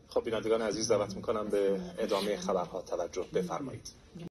خب بینندگان عزیز دعوت میکنم به ادامه خبرها توجه بفرمایید.